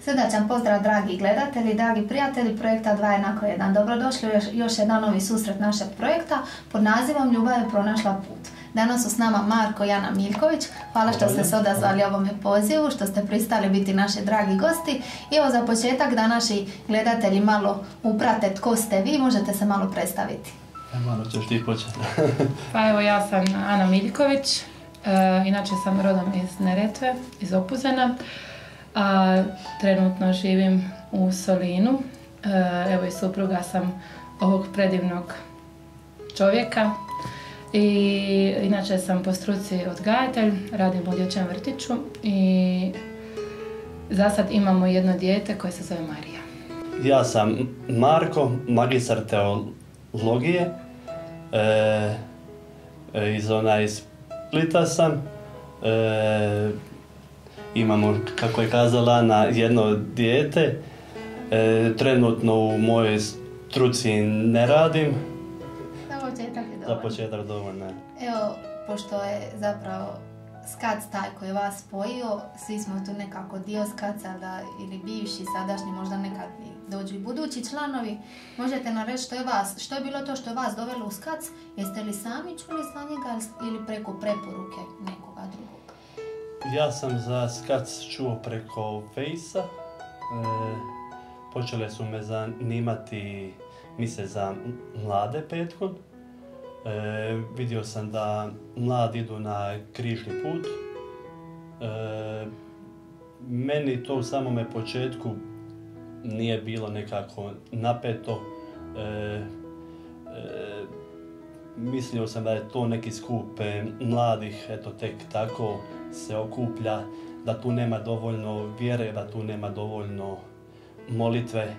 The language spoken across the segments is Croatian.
Srdačan pozdrav dragi gledatelji, dragi prijatelji projekta 2 jednako 1. Dobrodošli u još jedan novi susret našeg projekta pod nazivom Ljubav je pronašla put. Danas su s nama Marko i Ana Miljković. Hvala što ste se odazvali ovome pozivu, što ste pristali biti naši dragi gosti. I evo za početak da naši gledatelji malo uprate tko ste vi, možete se malo predstaviti. Malo ćeš ti početi. Pa evo ja sam Ana Miljković, inače sam rodom iz Neretve, iz Opuzena. A trenutno živim u Solinu. Evo i supruga sam ovog predivnog čovjeka. I inače sam po struci odgajatelj, radim u dječjem vrtiću i za sad imamo jedno dijete koje se zove Marija. Ja sam Marko, magistar teologije. Iz Splita sam. Imamo, kako je kazala Ana, jedno dijete. Trenutno u mojoj struci ne radim. Za početak dovoljno. Evo, pošto je zapravo SKAC taj koji je vas spojio, svi smo tu nekako dio SKAC-a ili bivši, sadašnji, možda nekad dođu i budući članovi. Možete nam reći što je bilo to što je vas dovelo u SKAC? Jeste li sami čuli za njega ili preko preporuke nekoga drugog? Ja sam za SKAC čuo preko Fejsa. Počele su me zanimati mise za mlade petkom. Vidio sam da mladi idu na križni put. Meni to u samome početku nije bilo nekako napeto. Mislio sam da je to neki skup mladih, eto tek tako se okuplja, da tu nema dovoljno vjere, da tu nema dovoljno molitve.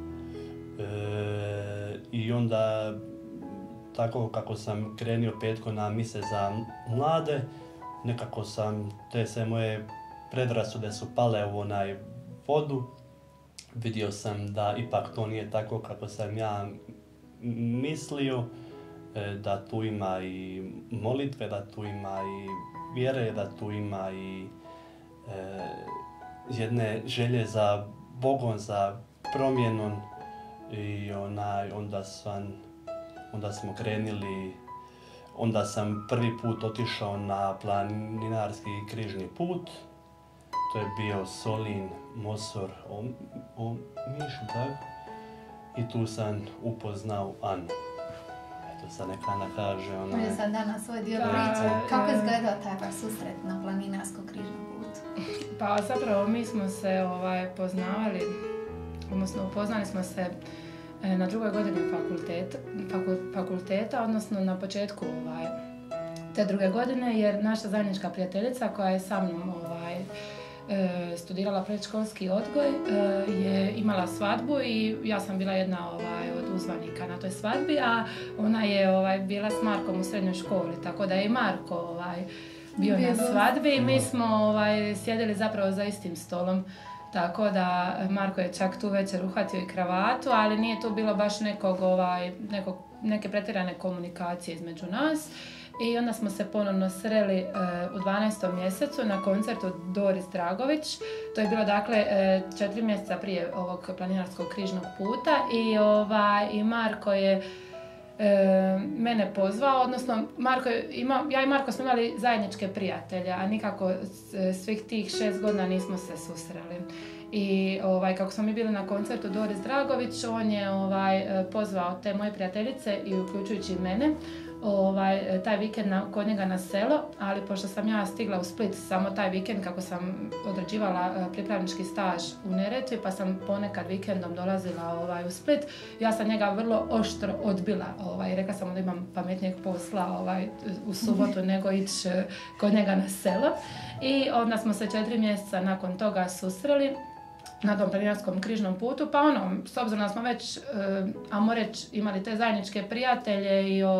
I onda tako kako sam krenio petko na mise za mlade, nekako sam, te sve moje predrasude su pale u vodu. Vidio sam da ipak to nije tako kako sam ja mislio, da tu ima i molitve, da tu ima i vjere, da tu ima i jedne želje za Bogom, za promjenom. I onda smo krenuli, onda sam prvi put otišao na planinarski križni put. To je bio Solin, Mosor, Omiš, tako? I tu sam upoznao Anu. Eto sad neka Ana kaže ona... Može sad danas svoj dio priče. Kako je izgledao taj vaš susret na planinarskom križnom putu? Pa zapravo mi smo se poznavali, odnosno upoznali smo se na drugoj godini fakulteta, odnosno na početku te druge godine, jer naša zajednička prijateljica koja je sa mnom studirala predškolski odgoj je imala svadbu i ja sam bila jedna od uzvanika na toj svadbi, a ona je bila s Markom u srednjoj školi, tako da je i Marko bio na svadbi i mi smo sjedili zapravo za istim stolom. Tako da Marko je čak tu večer uhvatio i kravatu, ali nije tu bilo baš neke pretjerane komunikacije između nas. I onda smo se ponovno sreli u 12. mjesecu na koncertu Doris Dragović. To je bilo dakle 4 mjeseca prije ovog planinarskog križnog puta i Marko je mene pozvao, odnosno ja i Marko smo imali zajedničke prijatelje, a nikako svih tih 6 godina nismo se susreli. I kako smo mi bili na koncertu Doris Dragović, on je pozvao te moje prijateljice i uključujući mene taj vikend kod njega na selo, ali pošto sam ja stigla u Split samo taj vikend kako sam odrađivala pripravnički staž u Neretvi, pa sam ponekad vikendom dolazila u Split, ja sam njega vrlo oštro odbila i rekla sam da imam pametnijeg posla u subotu nego ići kod njega na selo. I onda smo se 4 mjeseca nakon toga susreli na tom planinarskom križnom putu, pa s obzirom da smo već, ajmo reći, imali te zajedničke prijatelje i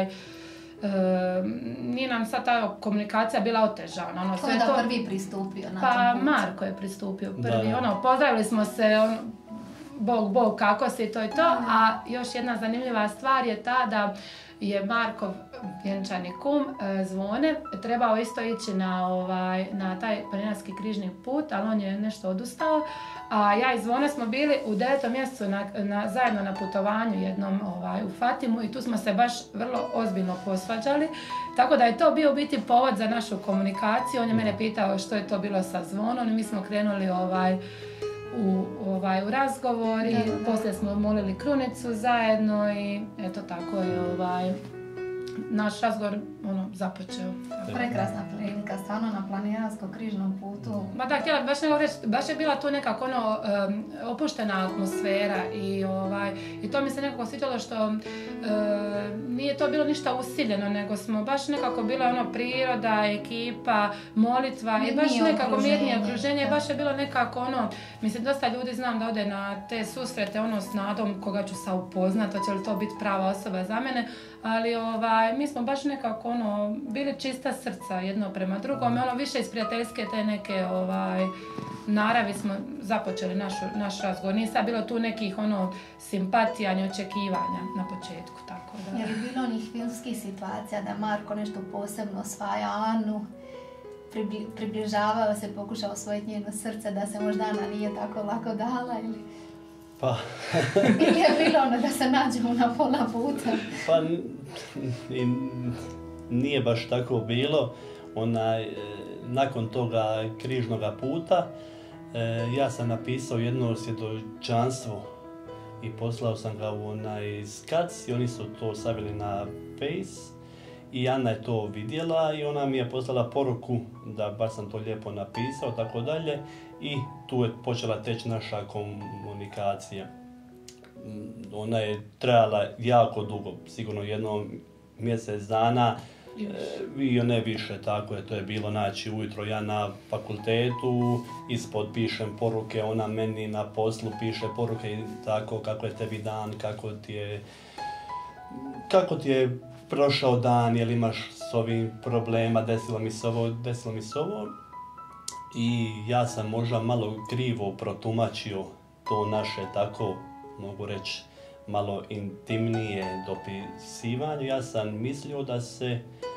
nije nam sad ta komunikacija bila otežana. Ko je da prvi pristupio na tom putu? Pa Marko je pristupio prvi, pozdravili smo se, Bog, kako si, to i to, a još jedna zanimljiva stvar je ta da je Markov vjenčani kum Zvone trebao isto ići na taj planinarski križni put, ali on je nešto odustao. A ja i Zvone smo bili u 9. mjesecu zajedno na putovanju jednom u Fatimu i tu smo se baš vrlo ozbiljno posvađali. Tako da je to bio biti povod za našu komunikaciju. On je mene pitao što je to bilo sa Zvonom i mi smo krenuli u razgovor i poslije smo molili krunicu zajedno i eto tako je naš razgovor započeo. Prekrasna prilika, stvarno na planinarskom križnom putu. Ma da, htjela baš nego reći, baš je bila tu nekako opuštena atmosfera i to mi se nekako sviđalo što nije to bilo ništa usiljeno, nego smo baš nekako bila priroda, ekipa, molitva i baš nekako mirnije okruženje. Baš je bilo nekako mislim dosta ljudi znam da ode na te susrete s nadom koga ću sad upoznat, hoće li to biti prava osoba za mene, ali mi smo baš nekako bili čista srca jedno prema drugom, više iz prijateljske te neke naravi smo započeli naš razgovor. Nije sad bilo tu nekih simpatija ni očekivanja na početku, tako da. Je li bilo onih filmskih situacija da Marko nešto posebno osvaja Anu, približavao se, pokušao osvojiti njeno srce, da se možda Ana nije tako lako dala ili... Pa... ili je bilo da se nađemo na pola puta? Pa nije baš tako bilo. Nakon toga križnoga puta ja sam napisao jedno svjedočanstvo i poslao sam ga u Skac i oni su to stavili na Face i Ana je to vidjela i ona mi je poslala poruku da baš sam to lijepo napisao, tako dalje, i tu je počela teći naša komunikacija. Ona je trajala jako dugo, sigurno jedno mjesec dana i ne više, tako je, to je bilo, znači ujutro ja na fakultetu, ispod pišem poruke, ona meni na poslu piše poruke i tako, kako je tebi dan, kako ti je prošao dan, jel imaš s ovim problema, desilo mi se ovo. I ja sam možda malo krivo protumačio to naše, tako mogu reći, malo intimnije dopisivanje. Ja sam mislio da se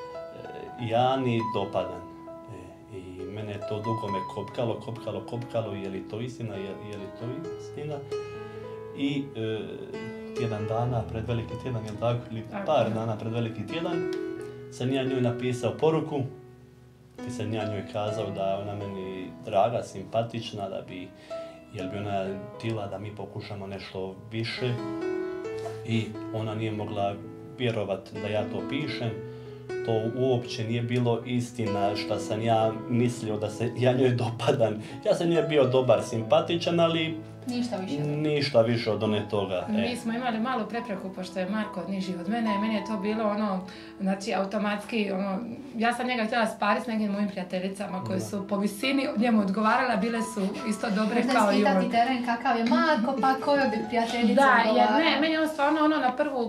Jani dopadam. I mene to dugo me kopkalo, je li to istina, je li to istina. I tjedan dana pred veliki tjedan, jel tako, ili par dana pred veliki tjedan, sam ja njoj napisao poruku i sam ja njoj kazao da ona meni draga, simpatična, jel bi ona htjela da mi pokušamo nešto više, i ona nije mogla vjerovat da ja to pišem. To uopće nije bilo istina što sam ja mislio da se ja njoj dopadam. Ja sam njoj bio dobar, simpatičan, ali ništa više od one toga. Mi smo imali malu prepreku, pošto je Marko niži od mene, i meni je to bilo znači automatski, ja sam njega htjela spariti s nekim mojim prijateljicama koje su po visini njemu odgovarala, bile su isto dobre kao i on. Možda ispitati teren kakav je Marko, pa koju bi prijateljica odgovarala. Da, jer meni on stvarno na prvu,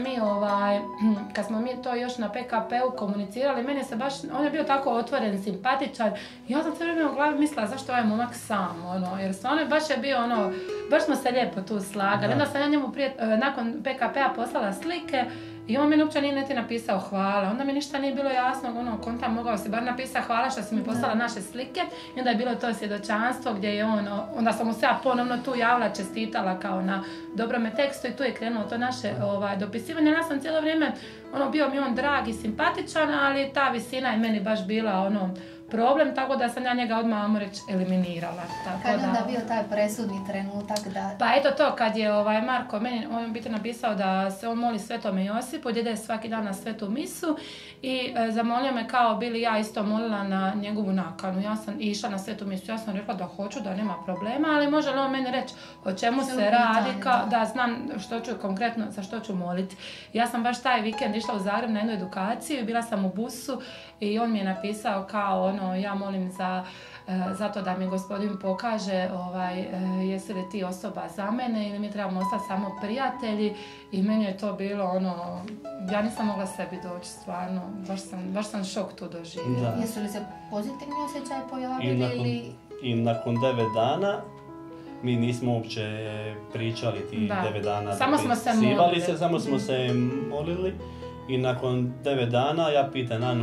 kad smo mi to još na PKP-u komunicirali, meni se baš, on je bio tako otvoren, simpatičan, i ja sam sve vrijeme u glavi mislila zašto ovaj momak sam, jer stvarno baš je bio baš smo se lijepo tu slagali. Onda sam ja njemu nakon PKP-a poslala slike i on meni uopće nije niti napisao hvala. Onda mi ništa nije bilo jasno, kontam mogao si bar napisati hvala što si mi poslala naše slike. I onda je bilo to svjedočanstvo gdje je onda sam mu se ja ponovno tu javila, čestitala kao na dobrome tekstu, i tu je krenulo to naše dopisivanje. Ja sam cijelo vrijeme, bio mi on drag i simpatičan, ali ta visina je meni baš bila problem, tako da sam ja njega odmah, ajmo reći, eliminirala. Kad je onda bio taj presudni trenutak da... Pa eto to, kad je Marko meni, on je biti napisao da se on moli Svetome Josipu, gdje ide svaki dan na svetu misu, i zamolio me kao bili ja isto molila na njegovu nakanu. Ja sam išla na svetu misu, ja sam rekla da hoću, da nema problema, ali može li on meni reći o čemu se radi, da znam što ću konkretno, za što ću moliti. Ja sam baš taj vikend išla u Zagreb na jednu edukaciju i bila sam u busu i on mi je napisao kao ja molim za to da mi gospodin pokaže jesi li ti osoba za mene ili mi trebamo ostati samo prijatelji, i meni je to bilo ja nisam mogla sebi doći, stvarno, baš sam šok tu doživjela. Jesu li se pozitivni osjećaj pojavili I nakon 9 dana mi nismo uopće pričali ti 9 dana. Samo smo se molili. Samo smo se molili I nakon 9 dana ja pitam Anu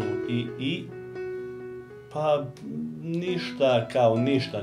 pa ništa, kao ništa.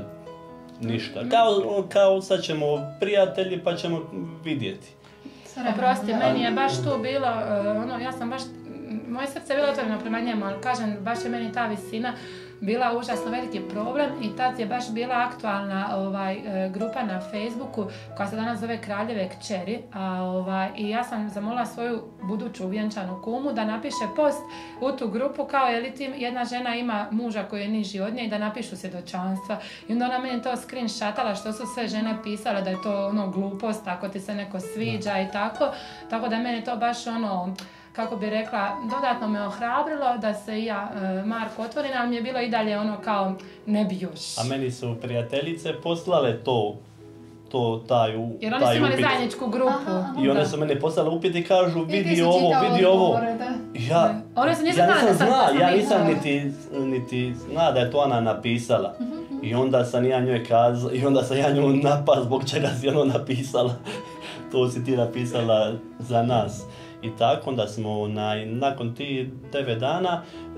Kao sad ćemo prijatelji pa ćemo vidjeti. Oprosti, meni je baš tu bilo, ja sam baš, moje srce je bilo otvoreno prema njemu, ali kažem, baš je meni ta visina bila užasno veliki problem i tad je baš bila aktualna grupa na Facebooku koja se danas zove Kraljeve kćeri i ja sam zamolila svoju buduću vjenčanu kumu da napiše post u tu grupu kao je li ti jedna žena ima muža koji je niži od nje i da napišu svjedočanstva i onda ona meni to screenshotala što su sve žene pisale da je to glupost ako ti se neko sviđa i tako da meni to baš kako bi rekla, dodatno me ohrabrilo da se i ja, Marko, otvorim, ali mi je bilo i dalje kao, ne bi još. A meni su prijateljice poslale jer oni su imali zajedničku grupu. I one su mene poslale upit i kažu, vidi ovo. Ja nisam niti zna da je to ona napisala. I onda sam ja njoj kazao, i onda sam ja nju napao zbog čega si ono napisala. To si ti napisala za nas. I tako onda smo nakon tih 9 dana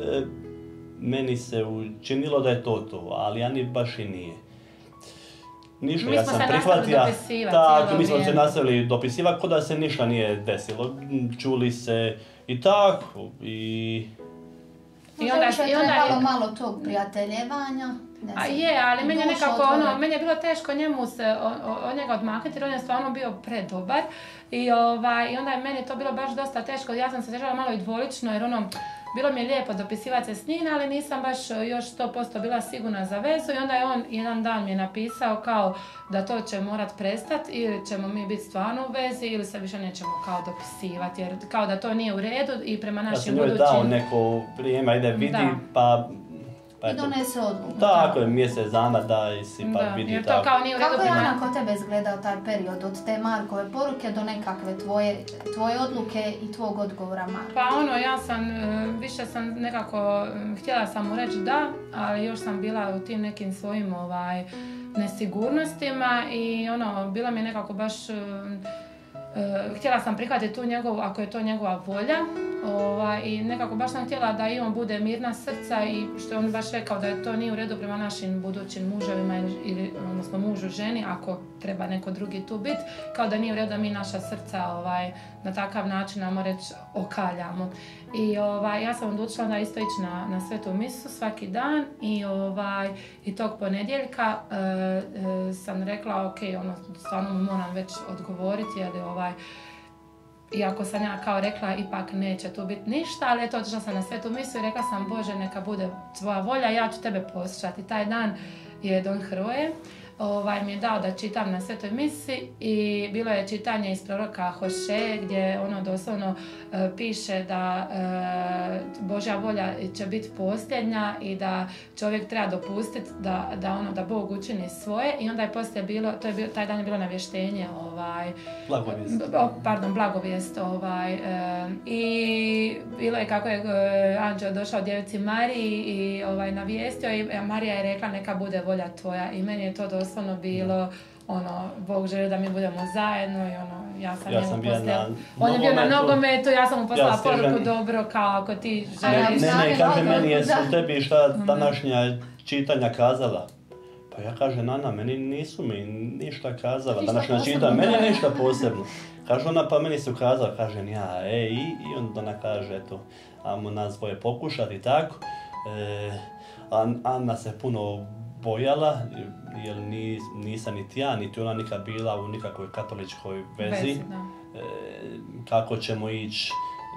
meni se učinilo da je to, ali Ani baš i nije. Ništa, ja sam prihvatila, tako, mi smo se nastavili dopisivati kao da se ništa nije desilo. Čuli se i tako. I onda je trebalo malo tog prijateljevanja. Ali meni je nekako meni je bilo teško njemu se od njega odmaknuti jer on je stvarno bio predobar i onda je meni to bilo baš dosta teško. Ja sam se osjećala malo i dvolično jer bilo mi je lijepo dopisivati se s njim, ali nisam baš još 100% bila sigurna za vezu i onda je on jedan dan mi je napisao kao da to će morat prestati ili ćemo mi biti stvarno u vezi ili se više nećemo kao dopisivati jer kao da to nije u redu i prema našim budućim... Ja sam joj dao neko vrijeme, ajde vidi pa i donese odluku. Tako je, mjesec dana daj si pa vidi jer to kao nije u redu. Kako je Ana kod tebe izgledao taj period od te Markove poruke do nekakve tvoje odluke i tvog odgovora Marka? Pa više sam nekako, htjela sam mu reći da, ali još sam bila u tim nekim svojim nesigurnostima i bila mi je nekako baš... htjela sam prihvatiti tu njegovu, ako je to njegova volja i nekako baš sam htjela da i on bude mirna srca i što je on baš rekao da to nije u redu prema našim budućim muževima odnosno mužu ženi ako treba neko drugi tu biti, kao da nije u redu da mi naša srca na takav način, ajmo reći, okaljamo. I ja sam odlučila da isto ići na svetu misu svaki dan i tog ponedjeljka sam rekla ok, stvarno moram već odgovoriti jer iako sam ja kao rekla ipak neće tu biti ništa, ali eto otišla sam na svetu misu i rekla sam Bože neka bude tvoja volja, ja ću tebe poslušati. Taj dan je Don Hroje mi je dao da čitam na svetoj misi i bilo je čitanje iz proroka Hoše gdje doslovno piše da Božja volja će biti posljednja i da čovjek treba dopustiti da Bog učini svoje i onda je poslije bilo, taj dan je bilo navještenje blagovijest i bilo je kako je anđeo došao djevici Mariji i navijestio i Marija je rekla neka bude volja tvoja i meni je to doslovno bilo Bog želi da mi budemo zajedno i ja sam njemu poslala, on je bio na nogometu, ja sam mu poslala poruku dobro kao ako ti želiš. Ne, kaže meni jesu tebi šta današnja čitanja kazala. Pa ja kažem, Ana, meni nisu mi ništa kazala, današnja čitanja, meni ništa posebno. Kaže ona, pa meni su kazala, kažem ja, i onda ona kaže, eto, ajmo nas dvoje pokušati, tako. Ana se puno bojala, jer nisam niti ja, niti ona nikad bila u nikakvoj katoličkoj vezi. Kako ćemo ići.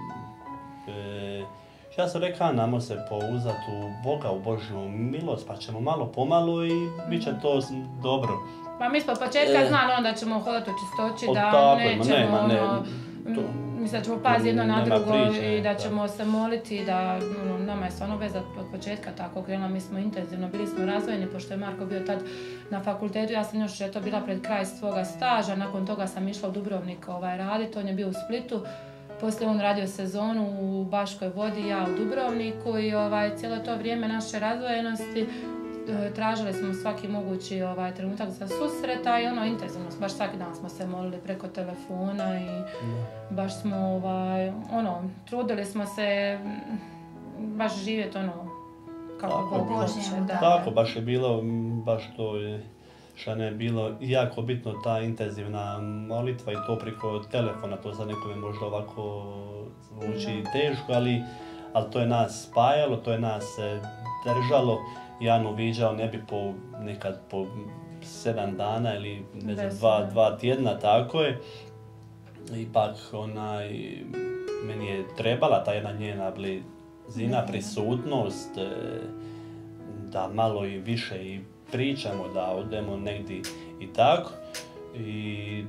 Ja sam rekao, namo se pouzati u Boga, u Božju milost, pa ćemo malo pomalo i bit će to dobro. Pa mi smo od početka znali da ćemo hodati u čistoći, da nećemo mislim da ćemo paziti jedno na drugo i da ćemo se moliti, da nama je stvarno veza od početka tako krenula, mi smo intenzivno, bili smo razvojeni, pošto je Marko bio tad na fakultetu, ja sam još bila pred kraj svoga staža, nakon toga sam išla u Dubrovnik raditi, on je bio u Splitu, poslije on radio sezonu u Baškoj Vodi, ja u Dubrovniku i cijelo to vrijeme naše razvojenosti tražili smo svaki mogući trenutak za susreta i intenzivno, baš svaki dan smo se molili preko telefona i baš smo trudili smo se baš živjeti kako Bog hoće. Tako, baš je bilo, baš to je što je bilo jako bitno, ta intenzivna molitva i to preko telefona, to za nekome možda ovako zvuči teško, ali to je nas spajalo, to je nas držalo. Jan uviđao ne bi nekad po 7 dana ili ne znam, 2 tjedna, tako je. Ipak meni je trebala ta jedna njena blizina, prisutnost, da malo i više i pričamo, da odemo negdje i tako. I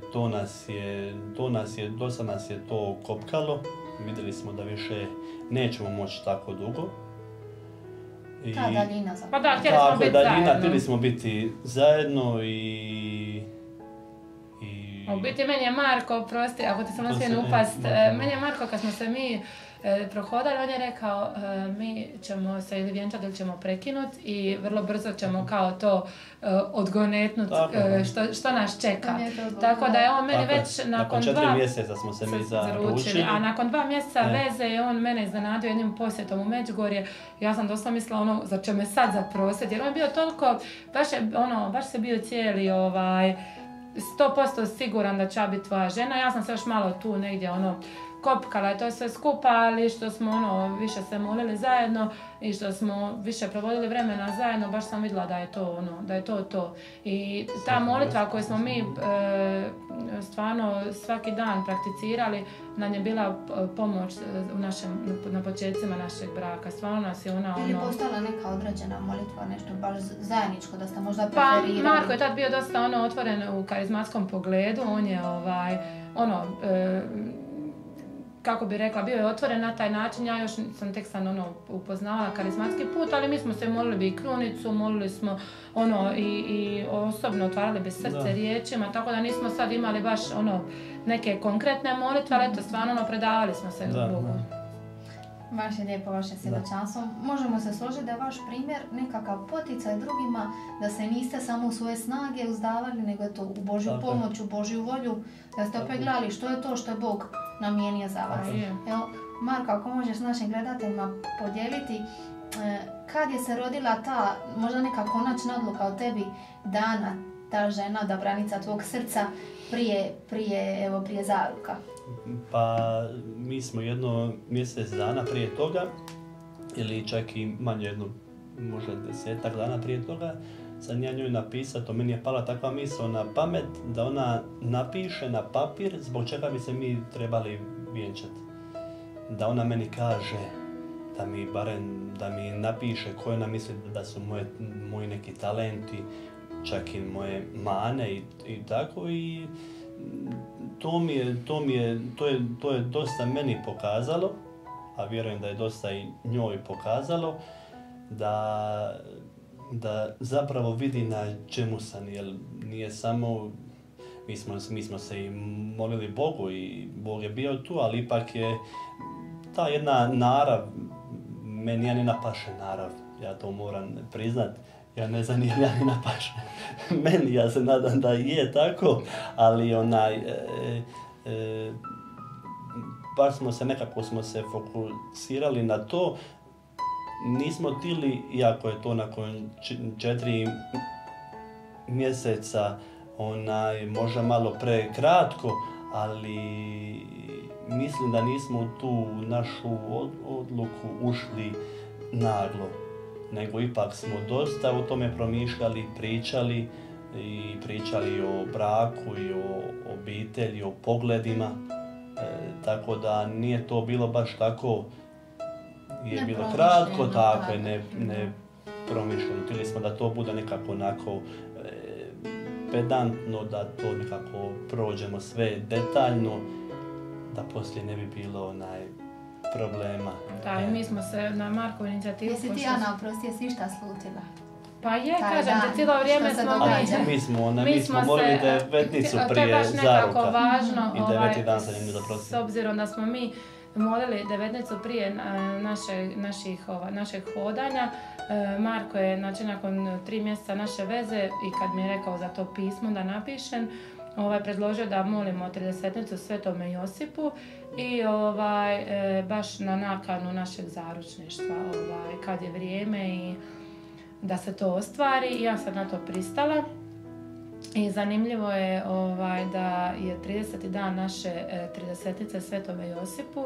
dosta nas je to kopkalo. Vidjeli smo da više nećemo moći tako dugo. Ta daljina zapravo. Pa da, htjeli smo biti zajedno i u biti meni je Marko, prosti, ako ti sam nasvijen upast, meni je Marko kad smo se mi prohodali, on je rekao mi ćemo se ili vjenčati ili ćemo prekinuti i vrlo brzo ćemo kao to odgonetnuti što nas čeka. Tako da je on meni već nakon 4 mjeseca smo se mi zaručili. A nakon 2 mjeseca veze je on mene iznenadio jednim posjetom u Međugorje. Ja sam dosta mislila zar će me sad zaprositi, jer on je bio toliko, baš se bio cijeli 100% siguran da će biti tvoja žena. Ja sam se još malo tu negdje kopkala je to sve skupa, ali što smo više se molili zajedno i što smo više provodili vremena zajedno, baš sam vidjela da je to. I ta molitva koju smo mi stvarno svaki dan prakticirali, nam je bila pomoć na početcima našeg braka. Stvarno nas je Ili postala neka određena molitva, nešto baš zajedničko, da ste možda preferirali? Pa Marko je tad bio dosta otvoren u karizmatskom pogledu, on je kako bi rekla, bio je otvoren na taj način, ja još sam tek upoznavala karizmatski put, ali mi smo se molili bi i krunicu, molili smo i osobno otvarali bi srce riječima, tako da nismo sad imali baš neke konkretne molitve, ali eto stvarno predavali smo se Bogu. Baš je lijepo vaše svjedočanstvo. Možemo se složiti da je vaš primjer nekakav poticaj drugima, da se niste samo u svoje snage uzdavali, nego je to u Božju pomoć, u Božju volju, da ste opet gledali što je to što je Bog namijenio za vas. Evo, Marko, ako možeš s našim gledateljima podijeliti, kad je se rodila ta, možda neka konačna odluka od tebi dana, ta žena, odabranica tvog srca, prije zaruka? Pa mi smo jedno mjesec dana prije toga, ili čak i manje možda 10 dana prije toga, sam ja njoj napisao, to meni je pala takva misao na pamet, da ona napiše na papir zbog čega bi se mi trebali vjenčati. Da ona meni kaže, da mi napiše koje ona misli da su moji neki talenti, čak i moje mane i tako, i to je dosta meni pokazalo, a vjerujem da je dosta i njoj pokazalo, da zapravo vidi na čemu sam, jer nije samo, mi smo se i molili Bogu i Bog je bio tu, ali ipak je ta jedna narav, meni ja ni napaše narav, ja to moram priznat. Ja ne znam, nije ja ni napaše. Meni, ja se nadam da je tako, ali baš nekako smo se fokusirali na to. Nismo htjeli, iako je to nakon 4 mjeseca možda malo prekratko, ali mislim da nismo u tu našu odluku ušli naglo. Nego ipak smo dosta o tome promišljali, pričali o braku i o obitelji, o pogledima, tako da nije to bilo baš tako, je bilo kratko, tako je, ne promišljeno. Htjeli smo da to bude nekako onako pedantno, da to nekako prođemo sve detaljno, da poslije ne bi bilo problema. Da, i mi smo se na Markovu inicijativu... Jesi ti, Ana, oprosti, jesi ništa slutila? Pa je, kažem te, cijelo vrijeme smo mi smo molili devetnicu prije zaruka. To je baš nekako važno. I 9. dan sam njim zaprosio. S obzirom da smo mi molili devetnicu prije našeg hodanja. Marko je, znači, nakon 3 mjeseca naše veze i kad mi je rekao za to pismo da napišem, predložio da molimo 30-nicu Svetome Josipu i baš na nakanu našeg zaručništva, kad je vrijeme i da se to ostvari. I ja sam na to pristala. I zanimljivo je da je 30. dan naše 30-nice Svetome Josipu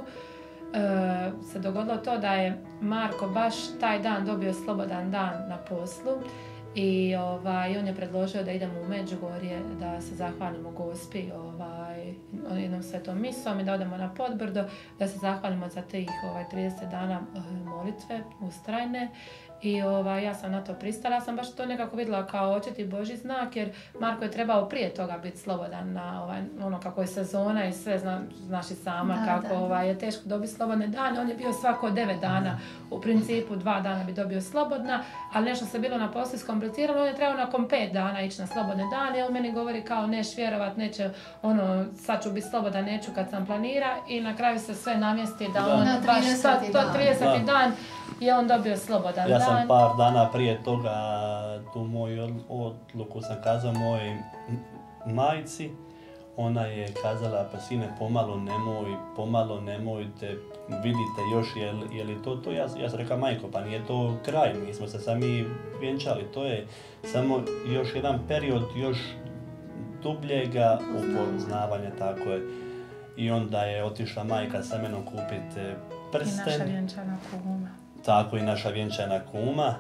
se dogodilo to da je Marko baš taj dan dobio slobodan dan na poslu i on je predložio da idemo u Međugorje da se zahvalimo Gospi jednom svetom misom i da odemo na Podbrdo da se zahvalimo za tih 30 dana molitve ustrajne. I ja sam na to pristala, ja sam baš to nekako vidjela kao očiti Božji znak, jer Marko je trebao prije toga biti slobodan na kako je sezona i sve, znaš i sama kako je teško dobiti slobodne dane. On je bio svako 9 dana, u principu 2 dana bi dobio slobodna, ali nešto se bilo na poslu iskompliciralo, on je trebao nakon 5 dana ići na slobodne dane, i on meni govori kao neš vjerovat, neće, sad ću biti slobodan, neću kad sam planira, i na kraju se sve namjesti da on baš to 30. dan je on dobio slobodan dan. Ja sam par dana prije toga tu moju odluku sam kazao mojoj majci. Ona je kazala, pa sine, pomalo nemojte, vidite još je li to. Ja sam rekao, majko, pa nije to kraj, mi smo se sami vjenčali, to je samo još jedan period, još dubljega upoznavanja, tako je. I onda je otišla majka sa menom kupiti prsten. I naša vjenčana kuma. Tako, i naša vjenčana kuma,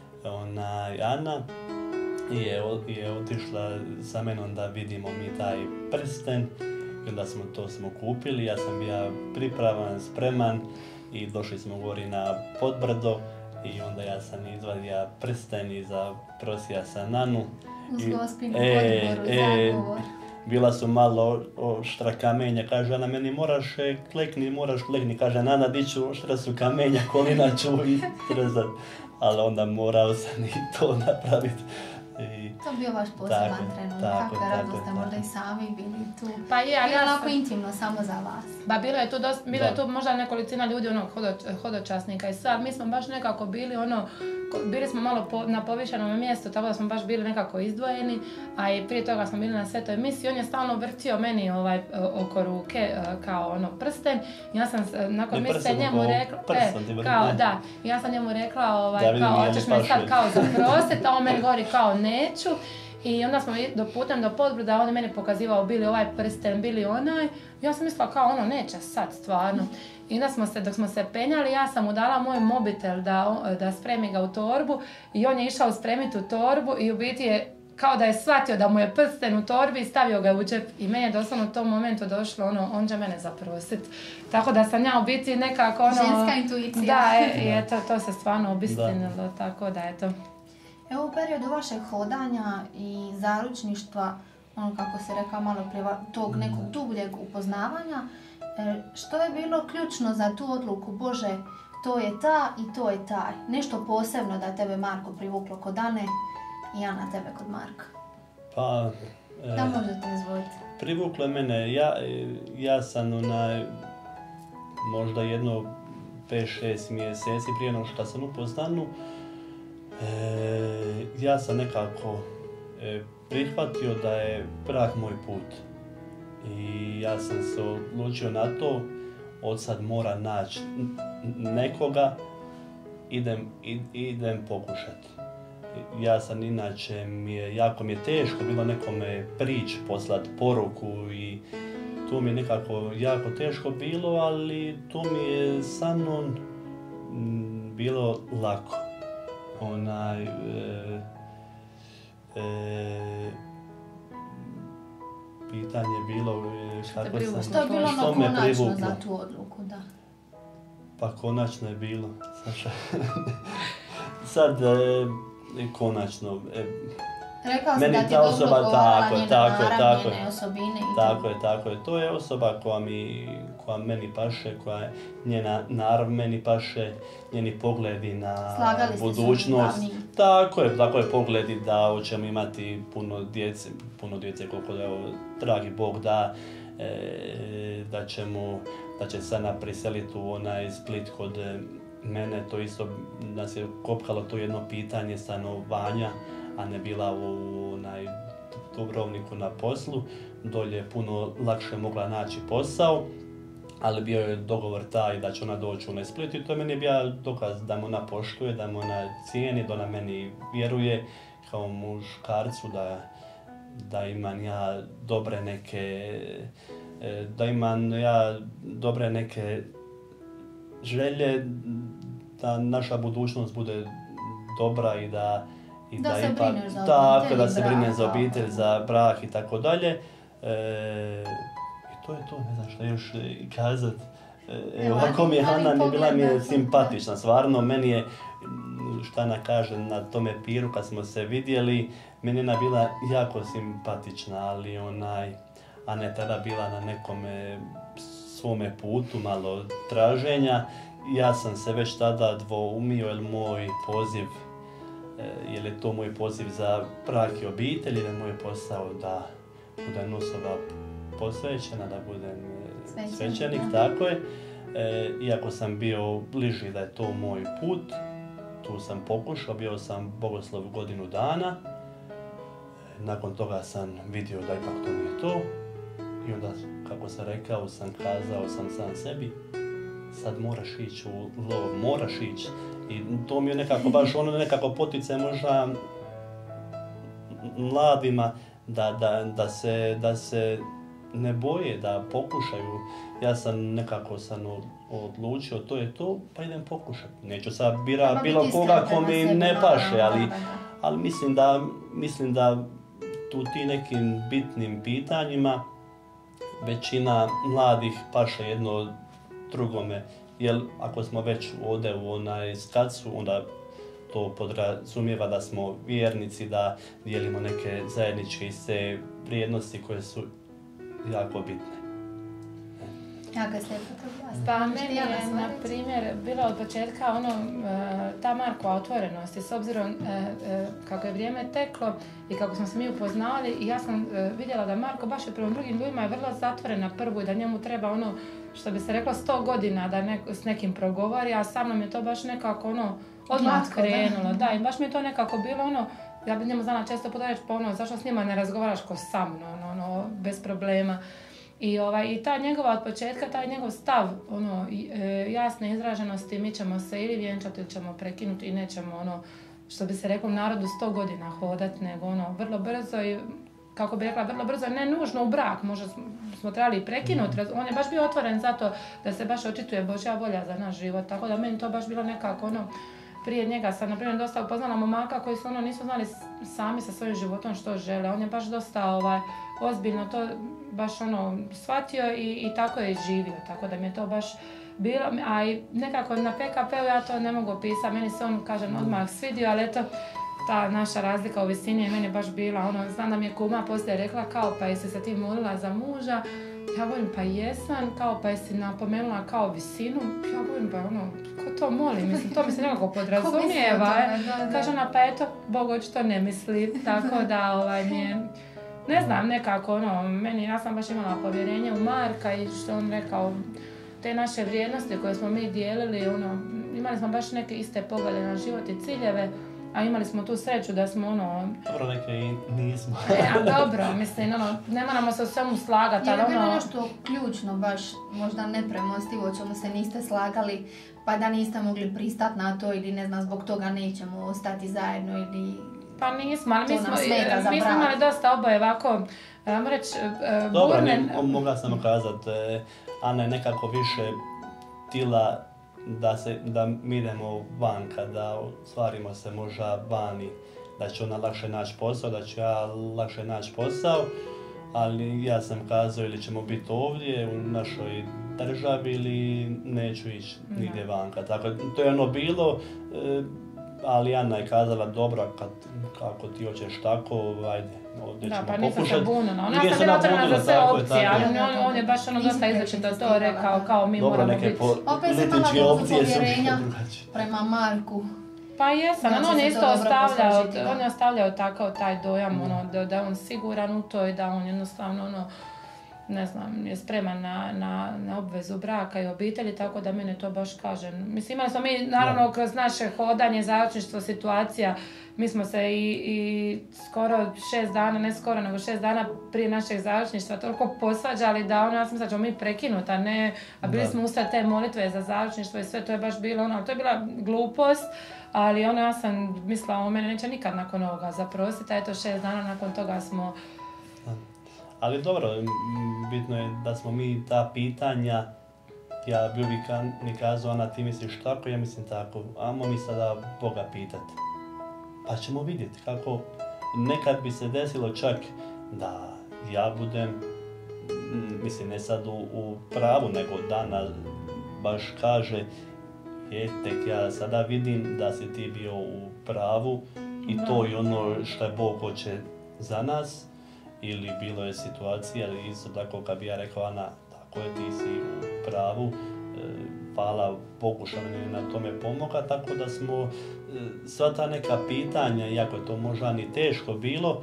Ana, je otišla sa menom da vidimo mi taj prsten. I onda smo kupili, ja sam bio pripravan, spreman i došli smo gori na Podbrdo i onda ja sam izvadio prsten i zaprosio sam Nanu. Uz Gospinu Podboru, zagovor. Bila su malo oštra kamenja, kaže Ana, meni moraš klekni, kaže Nana, diću oštra su kamenja, kolina ću istrezat, ali onda morao sam i to napraviti. To je bio vaš poseban trenutak, kakva radost da možda i sami bili tu. Pa je, ali onako intimno samo za vas. Ba, bilo je tu možda nekolicina ljudi, hodočasnika i sad, mi smo baš nekako bili bili smo malo na povišenom mjestu, tako da smo baš bili nekako izdvojeni, a i prije toga smo bili na svetoj misiji. On je stalno vrtio meni oko ruke kao prsten. Ja sam nakon mise njemu rekla, ja sam njemu rekla kao hoćeš me sad kao zaprositi, a on meni govori kao neću. I onda smo putem do Podbrda, on je meni pokazivao bili ovaj prsten, bili onaj. Ja sam mislila kao neće sad stvarno. I onda dok smo se penjali, ja sam mu dala moj mobitel da spremi ga u torbu i on je išao spremiti u torbu i u biti je kao da je shvatio da mu je prsten u torbi i stavio ga u džep. I meni je doslovno u tom momentu došlo on će mene zaprositi. Tako da sam ja u biti nekako ženska intuicija. Da, to se stvarno obistinilo, tako da eto. Evo u periodu vašeg hodanja i zaručništva, kako se rekao malo prije, tog nekog dubljeg upoznavanja, što je bilo ključno za tu odluku, Bože, to je ta i to je taj? Nešto posebno da tebe Marko privuklo kod Ane i ja na tebe kod Marka? Pa... Da možete izvoliti. Privuklo je mene, ja sam možda jedno 5-6 mjeseci prije nego što sam upoznanu, ja sam nekako prihvatio da je brak moj put. I ja sam se odlučio na to, od sad moram naći nekoga, idem pokušati. Ja sam inače, jako mi je teško bilo nekome prići, poslati poruku i tu mi je nekako jako teško bilo, ali tu mi je sa mnom bilo lako. Pitanje je bilo kako sam... Što je bilo konačno za tu odluku, da? Pa konačno je bilo, Saša. Sad, konačno. Rekao sam meni da ti ta je osoba, dobro odgovarala njena narav, tako njene osobine i tako je. To je osoba koja meni paše, koja njena narav meni paše, njeni pogledi na budućnost. Tako je pogledi da hoćemo imati puno djece koliko evo, dragi Bog da, da će Sana priseliti u onaj Split kod mene, to isto nas je kopkalo to jedno pitanje stanovanja, a ne bila u Dubrovniku na poslu. Dolje je puno lakše mogla naći posao, ali bio je dogovor taj da će ona doći u Split i to je meni bio dokaz da me ona poštuje, da me ona cijeni, da ona meni vjeruje kao muškarcu, da imam ja dobre neke želje da naša budućnost bude dobra i da se brineš za obitelj, da se brine za obitelj, za brak i tako dalje. I to je to, ne znam što još kazati. Ovako mi je Hana, bila mi je simpatična, stvarno, meni je, šta ona kaže, na tome piru kad smo se vidjeli, meni je bila jako simpatična, ali Ana je tada bila na nekome svome putu, malo traženja. Ja sam se već tada dvoumio, je li to moj poziv za brak i obitelj, ili je moj posao da budem osoba posvećena, da budem svećenik, tako je. Iako sam bio bliži da je to moj put, tu sam pokušao, bio sam bogoslov godinu dana. Nakon toga sam vidio da ipak to nije to. I onda, kako sam rekao, kazao sam sam sebi, sad moraš ići u lov, moraš ići. I to mi je nekako baš nekako poticaj možda mladima da se ne boje, da pokušaju. Ja sam nekako odlučio, to je to, pa idem pokušati. Neću sad birati bilo koga ko mi ne paše, ali mislim da tu ti nekim bitnim pitanjima većina mladih paše jedno drugome. Jer ako smo već ovdje u skacu, onda to podrazumijeva da smo vjernici, da dijelimo neke zajedničke iste vrijednosti koje su jako bitne. Jako je slijepo to objasniti. Pa meni je, na primjer, bila od početka ta Markova otvorenost i s obzirom kako je vrijeme teklo i kako smo se mi upoznali i ja sam vidjela da Marko baš prema drugim ljudima je vrlo zatvoren na prvu i da njemu treba što bi se reklo 100 godina da s nekim progovori, a sa mnom je to baš nekako odmah krenulo. Da, i baš mi je to nekako bilo ja bi njemu znala često puta reći zašto s njima ne razgovaraš ko sa mnom, bez problema. I ta njegova od početka, taj njegov stav, jasne izraženosti, mi ćemo se ili vjenčati ili ćemo prekinuti i nećemo što bi se reklo u narodu 100 godina hodati, nego vrlo brzo i kako bi rekla, vrlo brzo, ne nužno u brak, možda smo trebali prekinuti, on je baš bio otvoren zato da se baš očituje Božja volja za naš život, tako da meni to baš bilo nekako prije njega sam, na primjer, dosta upoznala momaka koji su nisu znali sami sa svojim životom što žele, on je baš dosta ozbiljno to baš shvatio i tako je živio, tako da mi je to baš bilo, a i nekako na PKP-u ja to ne mogu opisati, meni se kažem, odmah svidio, ali eto, ta naša razlika u visini je meni baš bila, znam da mi je kuma poslije rekla kao pa jesi se ti molila za muža, ja govorim pa jesam, kao pa jesi napomenula kao visinu, ja govorim pa ko to moli, mislim, to mi se nekako podrazumijeva, kaže ona pa eto, Bog očito ne misli, tako da mi je, ne znam, nekako ja sam baš imala povjerenje u Marka i što on rekao, te naše vrijednosti koje smo mi dijelili, imali smo baš neke iste poglede na život i ciljeve, a imali smo tu sreću da smo Dobro, neke i nismo. Dobro, mislim, ne moramo se u svemu slagati, ali je bilo nešto ključno, baš možda nepremostivo, čemu se niste slagali, pa da niste mogli pristati na to ili ne znam, zbog toga nećemo ostati zajedno ili... Pa nismo, ali mi smo imali dosta oboje ovako, ajmo reći, burne... Dobro, mogla sam kazati, Ana je nekako više tila da mi idemo vanka, da ostvarimo se možda vani, da će ona lakše naći posao, da ću ja lakše naći posao, ali ja sam kazao ili ćemo biti ovdje u našoj državi ili neću ići nigdje vanka. Tako, to je bilo, ali Ana je kazala, dobro, kako ti hoćeš tako, ajde, ovdje ćemo pokušati. Da, pa nisam se bunila. Ja sam bila otvorena za sve opcije, ali on je baš dosta izrečito to rekao, kao mi moramo biti. Opet se mala dozu povjerenja prema Marku. Pa jesam, on je isto ostavljao takav taj dojam, da je on siguran u to i da on jednostavno, ne znam, je spreman na obvezu braka i obitelji, tako da mene to baš kaže. Mislim, imali smo mi, naravno, kroz naše hodanje, zaočništvo, situacija, mi smo se i skoro 6 dana, ne skoro, nego 6 dana prije našeg zaočništva toliko posvađali da ja sam mislila da ćemo mi prekinuti, a bili smo usred te molitve za zaočništvo i sve, to je baš bilo to je bila glupost, ali ja sam mislila, mene neće nikad nakon ovoga zaprositi, a eto 6 dana nakon toga smo. Ali dobro, bitno je da smo mi ta pitanja, ja bi uvijek mi kazao, Ana, ti misliš tako, ja mislim tako, ajmo mi sada Boga pitati. Pa ćemo vidjeti kako, nekad bi se desilo čak da ja budem, mislim ne sad u pravu, nego Dana baš kaže, tek ja sada vidim da si ti bio u pravu i to je ono što je Bog hoće za nas. Ili bilo je situacija, ali isto tako kad bi ja rekao, Ana, tako je, ti si u pravu, hvala Bogu što mi na tome pomoga, tako da smo sva ta neka pitanja, iako je to možda ni teško bilo,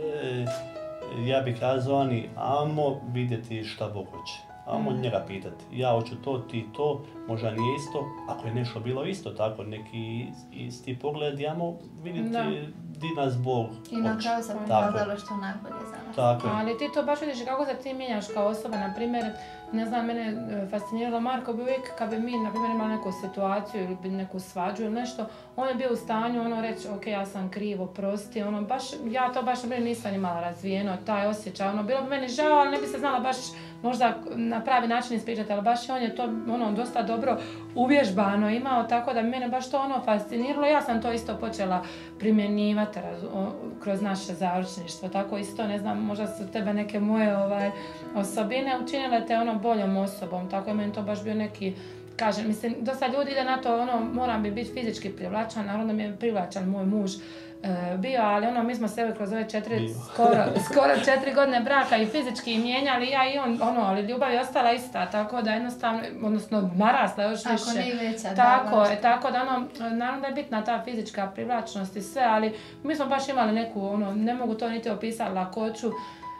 ja bih kazao, Ani, ajmo vidjeti šta Bog hoće, ajmo njega pitati, ja hoću to, ti to, možda nije isto, ako je nešto bilo isto, tako neki isti pogled, ajmo vidjeti di nas Bog hoće. I na kraju se pokazalo što najbolje za nas. Tako je. Ali ti to baš vidiš kako se ti mijenjaš kao osoba, na primjer, ne znam, mene fasciniralo Marko bi uvijek kad bi mi, na primjer, imali neku situaciju ili bi neku svađu ili nešto, on je bio u stanju reći, ok, ja sam krivo, prosti, ja to baš nisam imala razvijeno, taj osjećaj, bilo bi meni žao, ali ne bi se znala baš možda na pravi način ispričati, ali baš on je to dosta dobro uvježbano imao, tako da mene baš to fasciniralo. Ja sam to isto počela primjenjivati kroz naše zaručništvo, tako isto, ne znam, možda su tebe neke moje osobine učinile te boljom osobom, tako je meni to baš bio neki, kažem, mislim, dosta ljudi ide na to, moram bi biti fizički privlačan, naravno mi je privlačan moj muž bio, ali mi smo se kroz ove skoro 4 godine braka i fizički mijenjali, ja i on, ali ljubav je ostala ista, tako da jednostavno, odnosno narasla još više. Tako ne veća. Tako da naravno da je bitna ta fizička privlačnost i sve, ali mi smo baš imali neku, ne mogu to niti opisati, lakoću,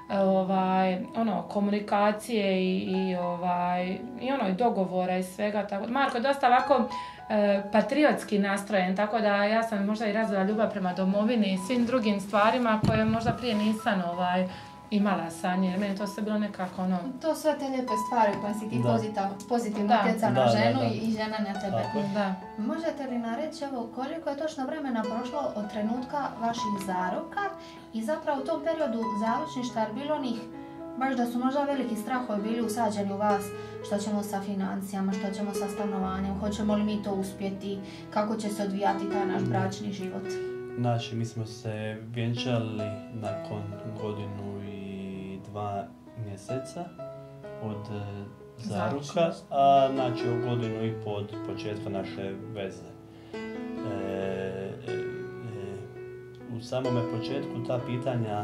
komunikacije i dogovora i svega, tako. Marko je dosta ovako patriotski nastrojen, tako da ja sam možda i razvila ljubav prema domovini i svim drugim stvarima koje možda prije nisam imala sa nje, meni to sve bilo nekako To su sve te lijepe stvari koje si ti pozitivno utjecala na ženu i žena na tebe. Da. Možete li nam reći koliko je točno vremena prošlo od trenutka vaših zaruka i zapravo u tom periodu zaručništva je bilo onih baš da su možda veliki strahovi bili usađeni u vas, što ćemo sa financijama, što ćemo sa stanovanjem, hoćemo li mi to uspjeti, kako će se odvijati taj naš bračni život? Znači, mi smo se vjenčali nakon 1 i 2 mjeseca od zaruka, a znači 1,5 od početka naše veze. U samome početku ta pitanja,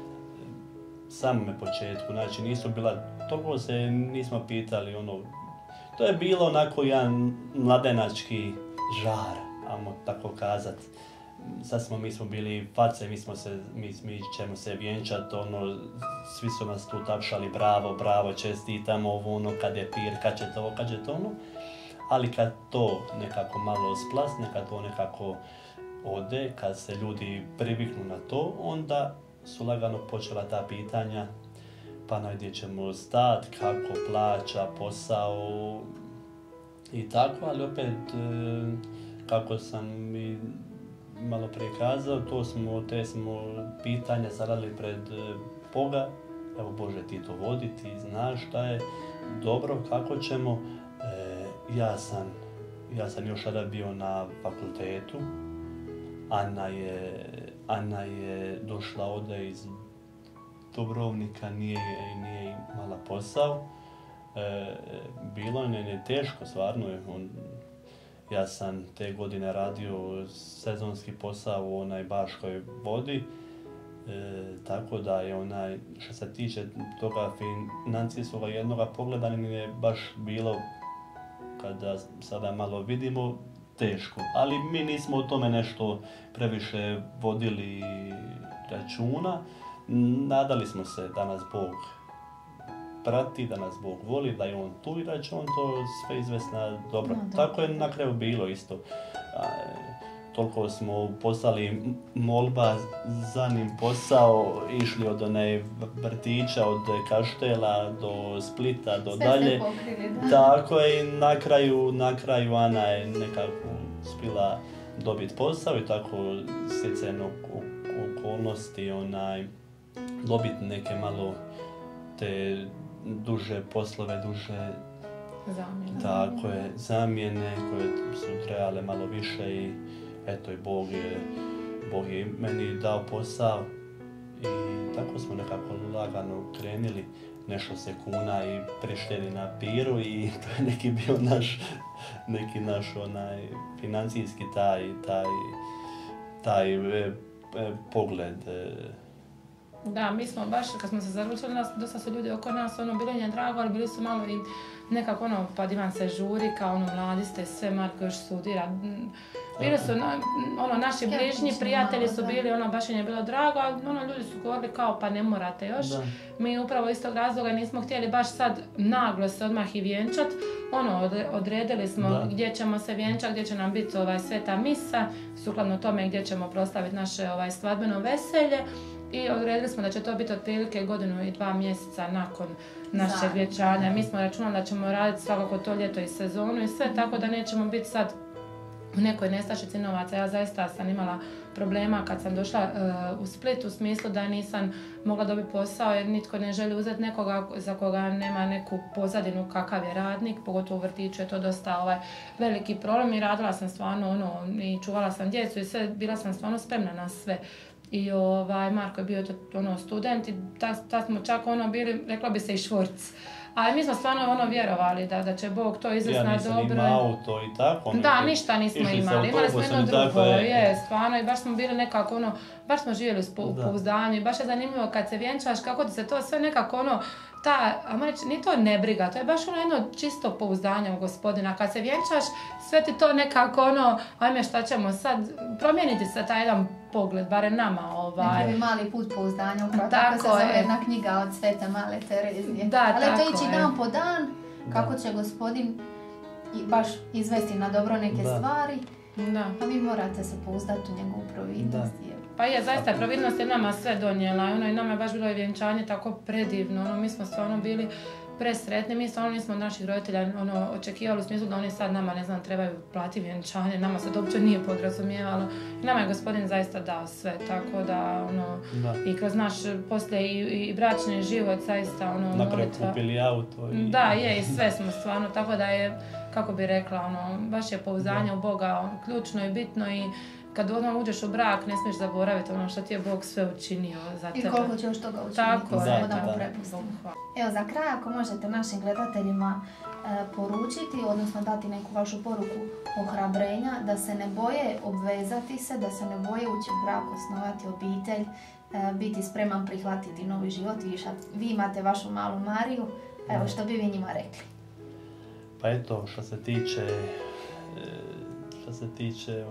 znači nisu bila, toliko se nismo pitali, to je bilo onako jedan mladenački žar, ajmo tako kazati. Mi smo bili face, mi ćemo se vjenčati, svi su nas tu tapšali, bravo, čestitamo, kad je pir, kad će to, ali kad to nekako malo splasne, kad to nekako ode, kad se ljudi priviknu na to, onda su lagano počela ta pitanja, pa gdje ćemo stati, kako plaća, posao i tako, ali opet, kako sam i malo prije kazao, te smo pitanja zaradili pred Boga, evo Bože ti to vodi, ti znaš šta je dobro, kako ćemo. Ja sam još tada bio na fakultetu, Ana je došla ovdje iz Dubrovnika, nije imala posao. Bilo je teško, stvarno. Ja sam te godine radio sezonski posao u onaj Baškoj Vodi, tako da je što se tiče toga financijskog jednoga pogleda mi je baš bilo, kada sada malo vidimo, teško. Ali mi nismo o tome nešto previše vodili računa. Nadali smo se da nas Bog prati, da nas Bog voli, da je On tu i da će On to sve izvesna dobro. Tako je na kraju bilo isto. Toliko smo poslali molba za njim posao, išli od one vrtića, od Kaštela do Splita, do sve dalje. Sve pokrili, da. Tako je i na kraju Ana je nekako uspjela dobiti posao i tako stjecajem okolnosti dobiti neke malo te duže poslove, duže Zamjene. Tako je, zamjene koje su trajale malo više i eto i Bog je meni dao posao i tako smo nekako lagano krenili, nešto se kuna i prišteni na piru i to je neki bio naš financijski taj pogled. Da, mi smo baš, kad smo se zaručili, dosta su ljudi oko nas, bilo je drago, ali bili su malo i nekako pa divan se žuri, kao mladi ste, sve, Marko još studira. Bili su, naši bližnji prijatelji su bili, baš im je bilo drago, ali ljudi su govorili kao pa ne morate još. Da. Mi upravo iz tog razloga nismo htjeli baš sad naglo se odmah i vjenčat. Odredili smo gdje ćemo se vjenčati, gdje će nam biti sveta misa, sukladno tome gdje ćemo proslaviti naše svadbeno veselje. I odredili smo da će to biti otprilike 1 i 2 mjeseca nakon našeg vjenčanja. Mi smo računali da ćemo raditi svakako to ljeto i sezonu i sve, tako da nećemo biti sad u nekoj nestašici novaca. Ja zaista sam imala problema kad sam došla u Split, u smislu da nisam mogla dobiti posao jer nitko ne želi uzeti nekoga za koga nema neku pozadinu kakav je radnik, pogotovo u vrtiću je to dosta veliki problem i radila sam stvarno i čuvala sam djecu i sve, bila sam stvarno spremna na sve. I Marko je bio student i tad smo čak bili, rekla bi se i švorc. Ali mi smo stvarno vjerovali da će Bog to izvesti na dobro. Ja nisam imao auto i tako. Da, ništa nismo imali. Imali smo jedno drugo, stvarno. I baš smo bili nekako baš smo živjeli u pouzdanju. I baš je zanimljivo kad se vjenčaš, kako ti se to sve nekako ni to ne briga, to je baš jedno čisto pouzdanje u Gospodina. Kad se vjenčaš, sve ti to nekako ajme šta ćemo sad, promijeniti se taj jedan pogled, barem nama. Neki mali put pouzdanja, upravo tako se zove jedna knjiga od Svete Male Terezije. Da, ali to ići dan po dan, kako će Gospodin baš izvesti na dobro neke stvari. Da. A vi morate se pouzdati u njegovu providnost. Pa je, zaista, providnost je nama sve donijela i nama je baš bilo vjenčanje tako predivno, mi smo stvarno bili presretni, mi stvarno nismo od naših roditelja očekivali u smislu da oni sad nama, ne znam, trebaju platiti vjenčanje, nama se to uopće nije podrazumijevalo i nama je Gospodin zaista dao sve, tako da i kroz naš poslije i bračni život zaista nakraju kupili auto Da, i sve smo stvarno, tako da je, kako bi rekla, baš je pouzdanje u Boga ključno i bitno i kad uđeš u brak, ne smiješ zaboraviti što ti je Bog sve učinio za tebe. I koliko će još toga učiniti. Tako je, da. Evo, za kraj, ako možete našim gledateljima poručiti, odnosno dati neku vašu poruku ohrabrenja, da se ne boje obvezati se, da se ne boje ući u brak, osnovati obitelj, biti spreman prihvatiti novi život. Vi imate vašu malu Mariju, evo što bi vi njima rekli? Pa eto, što se tiče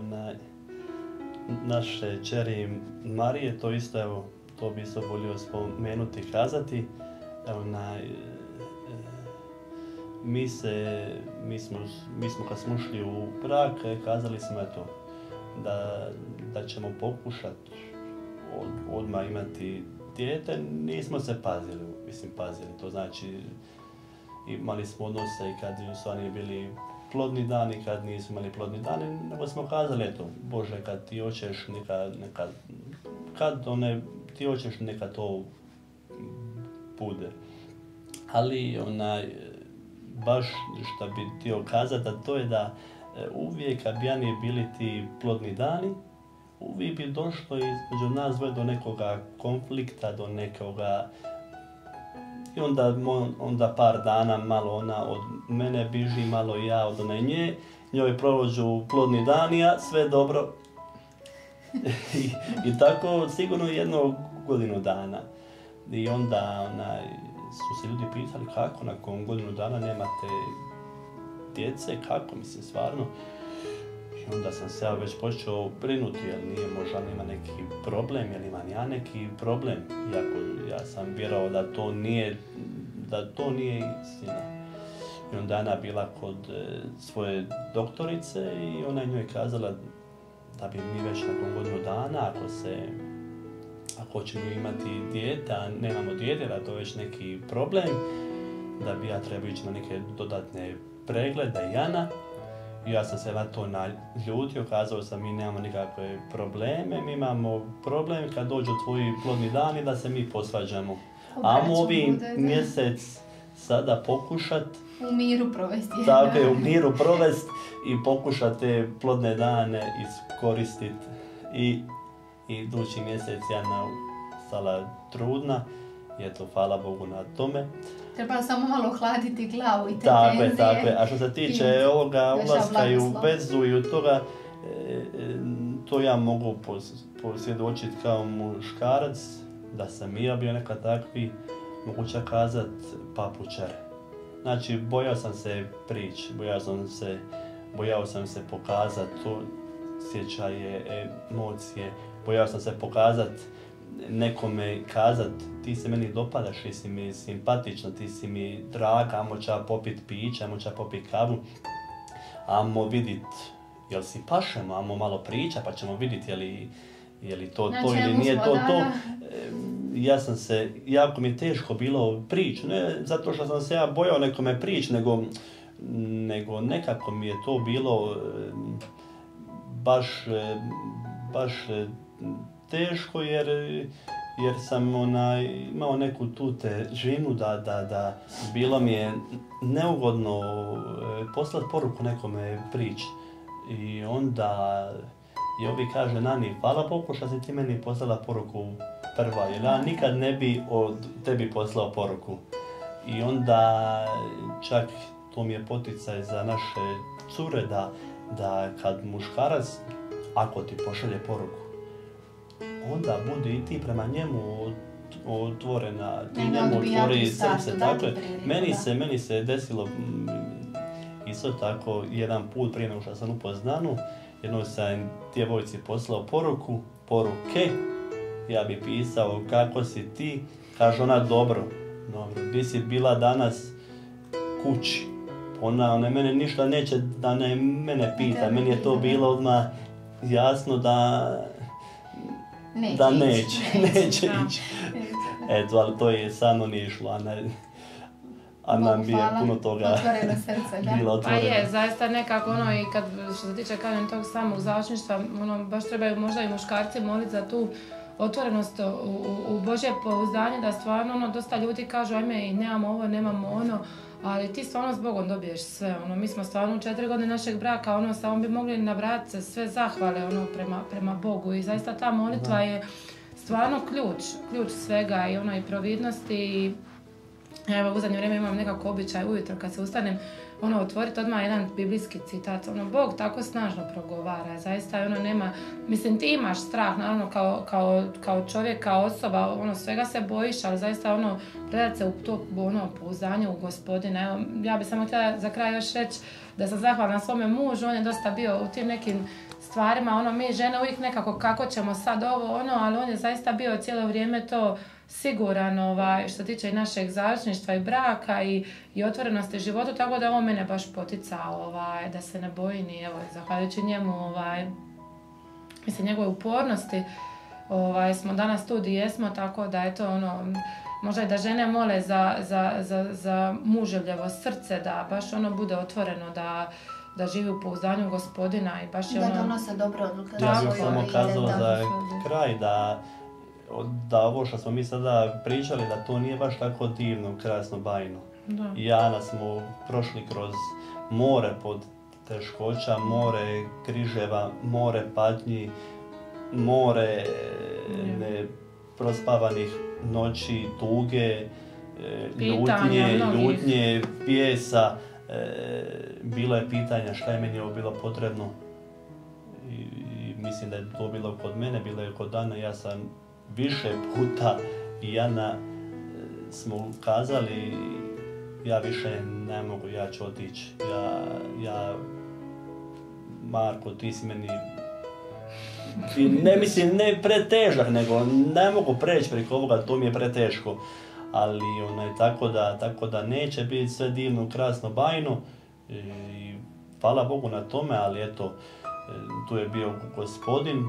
naše kćeri Marije, to isto, evo, to bi isto volio spomenuti i kazati. Mi smo kad smo ušli u brak, kazali smo eto, da ćemo pokušati odmah imati dijete, nismo se pazili, to znači imali smo odnose i kad su oni bili plodni dani, kad nisu imali plodni dani, nego smo kazali, eto, Bože, kad ti hoćeš ti hoćeš neka to bude. Ali baš što bi htio kazati, a to je da uvijek kad bi nije bili ti plodni dani, uvijek bi došlo između nas do nekoga konflikta, do nekoga. I onda par dana malo ona od mene biži, malo ja od one nje njoj prođu plodni dani, a sve dobro. I tako sigurno jedno godinu dana. I onda su se ljudi pitali kako nakon godinu dana nemate djece, kako, mislim, stvarno. I onda sam se ja već počeo brinuti, jel nije, možda nema neki problem, jel imam ja neki problem, iako ja sam vjerovao da to nije istina. I onda Ana bila kod svoje doktorice i ona je njoj kazala da bi mi već nakon godinu dana, ako ćemo imati dijete, a nemamo dijete, da to već neki problem, da bi ja trebao ići na neke dodatne preglede i Ana. I ja sam se na to naljutio, kazao sam mi nemamo nikakve probleme, mi imamo problem kad dođu tvoji plodni dani da se mi posvađamo. Ajmo ovi mjesec sada pokušat u miru provesti. Tako je, u miru provesti i pokušati te plodne dane iskoristiti. I idući mjesec Jana stala trudna i eto, hvala Bogu na tome. Treba samo malo hladiti glavu i te tenzije. Tako je. A što se tiče ovoga ulaska i u vezu i od toga, to ja mogu posvjedočiti kao muškarac, da sam i ja bio nekad takvi, mogu čak kazat papučar. Znači, bojao sam se prići, bojao sam se pokazat osjećaje, emocije, bojao sam se pokazat nekome, kazat ti se meni dopadaš, ti si mi simpatična, ti si mi draga, ajmo ča popit piće, ajmo ča popit kavu, ajmo vidit jel si pašemo, ajmo malo priča pa ćemo vidit je li to znači, to ili nije to to. Ja sam se, jako mi je teško bilo prići, ne zato što sam se ja bojao nekome prići, nego nekako mi je to bilo baš teško jer sam imao neku tu težinu da bilo mi je neugodno poslati poruku nekome prići. I onda i ovi kaže Nani, hvala Bogu što si ti meni poslala poruku prva, jer ja nikad ne bi od tebi poslao poruku. I onda čak to mi je poticaj za naše cure da kad muškarac, ako ti pošalje poruku, onda budi i ti prema njemu otvorena, ti njemu otvori srce. Dakle, meni se desilo isto tako jedan put prije nego što sam upoznanu, jednoj sam djevojci poslao poruke, ja bi pisao kako si ti, kaže ona dobro, gdje si bila danas kući. Ona mene ništa neće da mene pita, meni je to bilo odmah jasno da neće ići. Eto, ali to je samo nije išlo, a nam bi je puno toga bilo otvoreno. Pa je, zaista nekako i kad, što se tiče kažem tog samog zaočništva, baš trebaju možda i muškarci moliti za tu otvorenost u Božje pouzdanje, da stvarno dosta ljudi kažu ajme i nemamo ovo, nemamo ono, ali ti stvarno s Bogom dobiješ sve. Mi smo stvarno u 4 godine našeg braka, samo bi mogli nabrati sve zahvale prema Bogu i zaista ta molitva je stvarno ključ svega i providnosti. I evo, u zadnje vrijeme imam nekako običaj ujutro kad se ustanem, otvoriti odmah jedan biblijski citat. Bog tako snažno progovara, zaista nema, mislim ti imaš strah, naravno kao čovjek, kao osoba, svega se bojiš, ali zaista predat se u to pouzdanje u Gospodina. Evo, ja bih samo htjela za kraj još reći da sam zahvalna svome mužu, on je dosta bio u tim nekim stvarima, mi žene uvijek nekako kako ćemo sad ovo, ali on je zaista bio cijelo vrijeme to siguran što tiče i našeg završništva i braka i otvorenosti životu, tako da on mene baš poticao da se ne boji ni, evo, zahvaljujući njemu, mislim, njegove upornosti, smo danas tu gdje jesmo, tako da eto, možda i da žene mole za muževljevo srce, da baš bude otvoreno, da živi u pouzdanju Gospodina i baš je da donose dobre odluke. Ja bih samo kazao za kraj da ovo što smo mi sada pričali, da to nije baš tako divno, krasno, bajno. Da. I Ana smo prošli kroz more pod teškoća, more križeva, more patnji, more neprospavanih noći, tuge, ljutnje, bijesa, bilo je pitanja šta je meni ovo bilo potrebno i mislim da je to bilo kod mene, bilo je kod Ane. Ja sam više puta i Ana smo kazali ja više ne mogu, ja ću otići. Marko, ti si meni, ne mislim ne pretežak, nego ne mogu preći preko ovoga, to mi je preteško. Ali tako da neće biti sve divno, krasno, bajno i hvala Bogu na tome, ali eto, tu je bio Gospodin,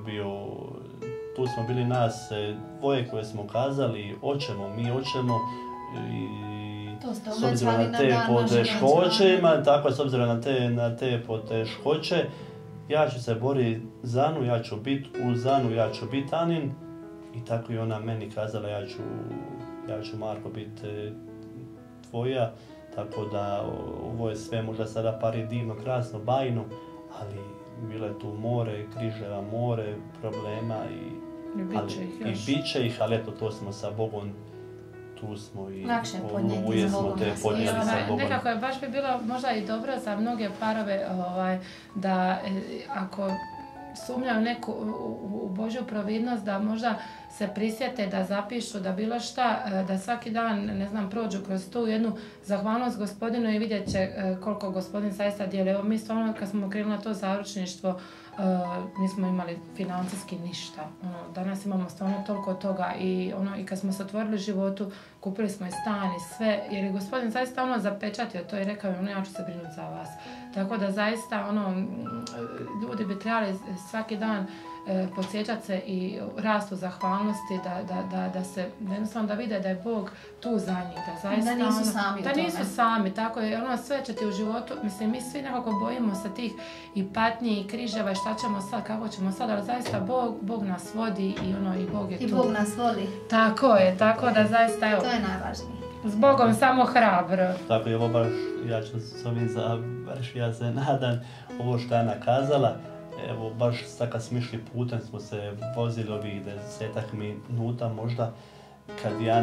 tu smo bili nas dvoje koje smo kazali mi hoćemo i s obzirom na te poteškoće, tako s obzirom na te poteškoće, ja ću se boriti za Anu, ja ću biti uz Anu, ja ću biti Anin i tako i ona meni kazala ja ću Marko biti tvoja, tako da ovo je sve možda sada pari divno, krasno, bajno, ali bilo je tu more, križeva more, problema i bit će ih, ali eto to smo sa Bogom, tu smo i uvijek smo te podnijeli sa Bogom. Nekako je baš bi bilo možda i dobro za mnoge parove da ako sumnjaju u Božju providnost, da možda se prisjete, da zapišu, da bilo šta, da svaki dan, ne znam, prođu kroz tu jednu zahvalnost Gospodinu i vidjet će koliko Gospodin zaista djeluje. Evo mi stvarno kad smo krenuli na to zaručništvo, nismo imali financijski ništa. Danas imamo stvarno toliko toga i kad smo se otvorili životu, kupili smo i stan i sve, jer je Gospodin zaista zapečatio to i rekao ja ću se brinuti za vas. Tako da zaista ljudi bi trebali svaki dan podsjećati se i rastu zahvalnosti, da jednostavno da vide da je Bog tu za njih, da zaista da nisu sami tako je, sve će ti u životu, mislim, mi svi nekako bojimo se tih i patnji i križeva i šta ćemo sad, kako ćemo sad, ali zaista Bog nas vodi i Bog je tu. I Bog nas voli. Tako je, tako da zaista, evo. To je najvažnije. S Bogom samo hrabro. Tako je, ovo baš, ja ću s ovim završiti, ja se nadam, ovo što je Ana kazala. Evo, baš sad kad smo išli putem smo se vozili ovih 10-ak minuta možda, kad mi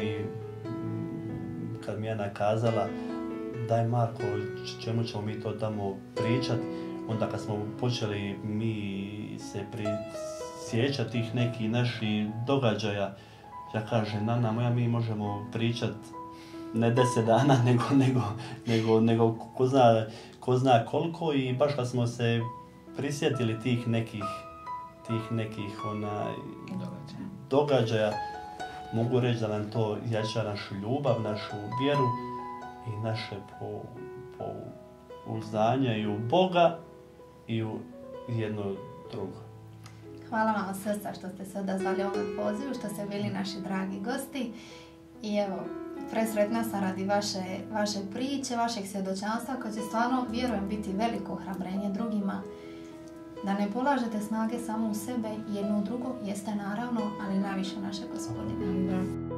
je Ana kazala daj Marko, čemu ćemo mi to tamo pričat, onda kad smo počeli mi se prisjećati tih nekih naših događaja, ja kažem, Ana moja, mi možemo pričat ne 10 dana, nego ko zna koliko, i baš kad smo se prisjetili tih nekih događaja, mogu reći da nam to jača našu ljubav, našu vjeru i naše pouzdanje i u Boga i u jedno drugo. Hvala vam od srca što ste se odazvali ovom pozivu, što ste bili naši dragi gosti i evo, presretna sam radi vaše priče, vašeg svjedočanstva koje će stvarno, vjerujem, biti veliko ohrabrenje drugima. Da ne polažete snage samo u sebe, jedno u drugo jeste naravno, ali najviše naše Gospodine.